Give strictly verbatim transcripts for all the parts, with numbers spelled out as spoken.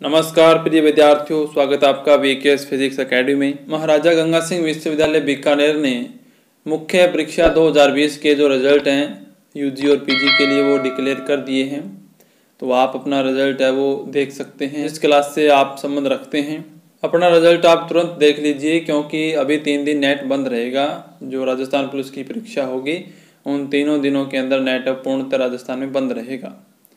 नमस्कार प्रिय विद्यार्थियों, स्वागत है आपका वीकेएस फिजिक्स एकेडमी में। महाराजा गंगा सिंह विश्वविद्यालय बीकानेर ने मुख्य परीक्षा दो हज़ार बीस के जो रिजल्ट हैं यूजी और पीजी के लिए वो डिक्लेयर कर दिए हैं। तो आप अपना रिजल्ट है वो देख सकते हैं। इस क्लास से आप संबंध रखते हैं, अपना रिजल्ट आप तुरंत देख लीजिए, क्योंकि अभी तीन दिन नेट बंद रहेगा। जो राजस्थान पुलिस की परीक्षा होगी उन तीनों दिनों के अंदर नेट पूर्णतः राजस्थान में बंद रहेगा।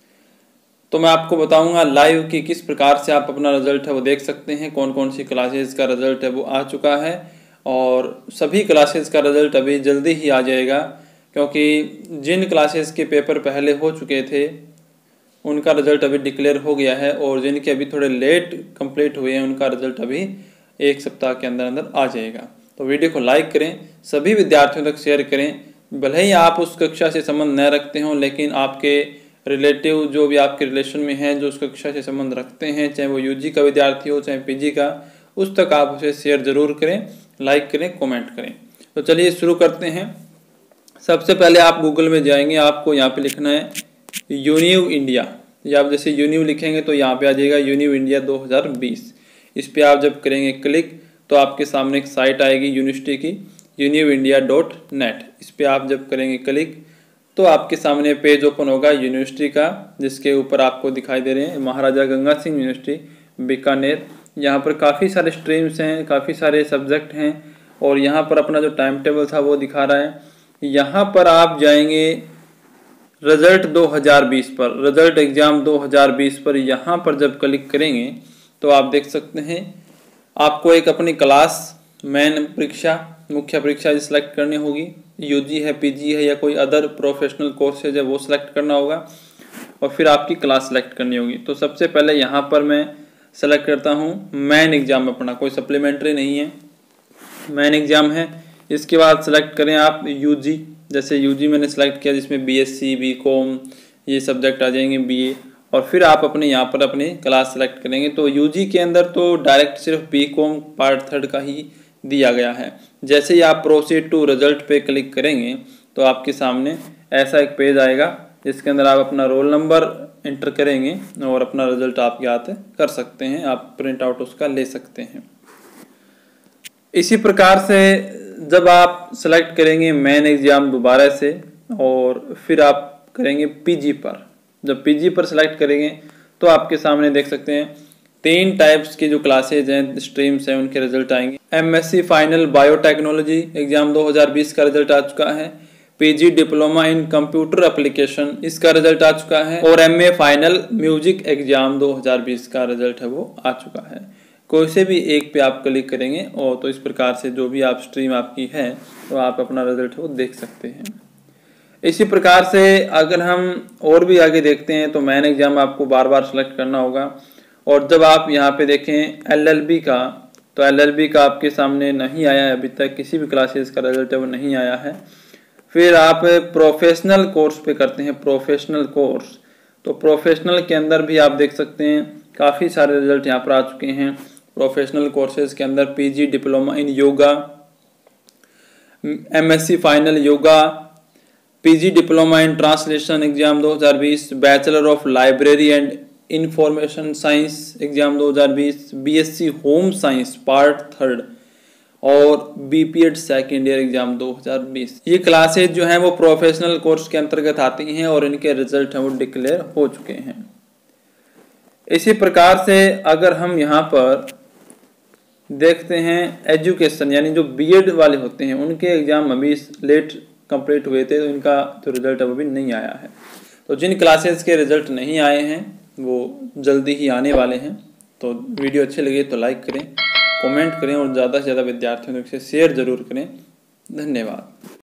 तो मैं आपको बताऊंगा लाइव कि किस प्रकार से आप अपना रिजल्ट है वो देख सकते हैं। कौन कौन सी क्लासेस का रिजल्ट है वो आ चुका है और सभी क्लासेस का रिजल्ट अभी जल्दी ही आ जाएगा, क्योंकि जिन क्लासेस के पेपर पहले हो चुके थे उनका रिजल्ट अभी डिक्लेयर हो गया है और जिनके अभी थोड़े लेट कंप्लीट हुए हैं उनका रिजल्ट अभी एक सप्ताह के अंदर अंदर आ जाएगा। तो वीडियो को लाइक करें, सभी विद्यार्थियों तक शेयर करें। भले ही आप उस कक्षा से संबंध न रखते हों, लेकिन आपके रिलेटिव जो भी आपके रिलेशन में हैं, जो उस कक्षा से संबंध रखते हैं, चाहे वो यूजी का विद्यार्थी हो चाहे पीजी का, उस तक आप उसे शेयर जरूर करें, लाइक करें, कमेंट करें। तो चलिए शुरू करते हैं। सबसे पहले आप गूगल में जाएंगे, आपको यहाँ पे लिखना है यूनिव इंडिया, या आप जैसे यूनिव लिखेंगे तो यहाँ पे आ जाएगा यूनिव इंडिया दो हज़ार बीस। इस पर आप जब करेंगे क्लिक तो आपके सामने एक साइट आएगी यूनिवर्सिटी की, यूनिव इंडिया डॉट नेट। इस पर आप जब करेंगे क्लिक तो आपके सामने पेज ओपन होगा यूनिवर्सिटी का, जिसके ऊपर आपको दिखाई दे रहे हैं महाराजा गंगा सिंह यूनिवर्सिटी बीकानेर। यहाँ पर काफ़ी सारे स्ट्रीम्स हैं, काफ़ी सारे सब्जेक्ट हैं और यहाँ पर अपना जो टाइम टेबल था वो दिखा रहा है। यहाँ पर आप जाएंगे रिजल्ट दो हज़ार बीस पर, रिजल्ट एग्ज़ाम दो हज़ार बीस पर यहाँ पर जब क्लिक करेंगे तो आप देख सकते हैं आपको एक अपनी क्लास मेन परीक्षा मुख्य परीक्षा सिलेक्ट करनी होगी। यूजी है, पीजी है या कोई अदर प्रोफेशनल कोर्सेज है वो सिलेक्ट करना होगा और फिर आपकी क्लास सेलेक्ट करनी होगी। तो सबसे पहले यहाँ पर मैं सेलेक्ट करता हूँ मेन एग्ज़ाम, अपना कोई सप्लीमेंट्री नहीं है, मेन एग्ज़ाम है। इसके बाद सेलेक्ट करें आप यूजी, जैसे यूजी मैंने सेलेक्ट किया जिसमें बीएससी, बीकॉम ये सब्जेक्ट आ जाएंगे, बीए, और फिर आप अपने यहाँ पर अपनी क्लास सेलेक्ट करेंगे। तो यूजी के अंदर तो डायरेक्ट सिर्फ बीकॉम पार्ट थर्ड का ही दिया गया है। जैसे ही आप प्रोसीड टू रिजल्ट पे क्लिक करेंगे तो आपके सामने ऐसा एक पेज आएगा जिसके अंदर आप अपना रोल नंबर एंटर करेंगे और अपना रिजल्ट आप याद कर सकते हैं, आप प्रिंट आउट उसका ले सकते हैं। इसी प्रकार से जब आप सेलेक्ट करेंगे मेन एग्जाम दोबारा से और फिर आप करेंगे पीजी पर, जब पीजी पर सेलेक्ट करेंगे तो आपके सामने देख सकते हैं तीन टाइप्स की जो क्लासेज हैं, स्ट्रीम्स हैं, उनके रिजल्ट आएंगे। एमएससी फाइनल बायोटेक्नोलॉजी एग्जाम दो हज़ार बीस का रिजल्ट आ चुका है। PG diploma in computer application इसका रिजल्ट आ चुका है और एमए फाइनल म्यूजिक एग्जाम दो हज़ार बीस का रिजल्ट है वो आ चुका है। कोई से भी एक पे आप क्लिक करेंगे और तो इस प्रकार से जो भी आप स्ट्रीम आपकी है तो आप अपना रिजल्ट वो देख सकते हैं। इसी प्रकार से अगर हम और भी आगे देखते हैं तो मेन एग्जाम आपको बार बार सेलेक्ट करना होगा। और जब आप यहाँ पे देखें एलएलबी का, तो एलएलबी का आपके सामने नहीं आया है अभी तक, किसी भी क्लासेस का रिजल्ट है वो नहीं आया है। फिर आप प्रोफेशनल कोर्स पे करते हैं, प्रोफेशनल कोर्स, तो प्रोफेशनल के अंदर भी आप देख सकते हैं काफ़ी सारे रिजल्ट यहाँ पर आ चुके हैं। प्रोफेशनल कोर्सेज के अंदर PG diploma in yoga, MSc final yoga, PG diploma in translation exam दो हज़ार बीस, bachelor of library and information science exam दो हज़ार बीस, BSc home science part third और बीपीएड सेकेंड ईयर एग्जाम दो हज़ार बीस। ये क्लासेज जो हैं वो प्रोफेशनल कोर्स के अंतर्गत आती हैं और इनके रिजल्ट हैं वो डिक्लेयर हो चुके हैं। इसी प्रकार से अगर हम यहाँ पर देखते हैं एजुकेशन, यानी जो बीएड वाले होते हैं उनके एग्जाम अभी लेट कंप्लीट हुए थे तो इनका जो रिजल्ट है वो भी नहीं आया है। तो जिन क्लासेस के रिजल्ट नहीं आए हैं वो जल्दी ही आने वाले हैं। तो वीडियो अच्छी लगी तो लाइक करें, कमेंट करें और ज़्यादा से ज़्यादा विद्यार्थियों तक से शेयर जरूर करें। धन्यवाद।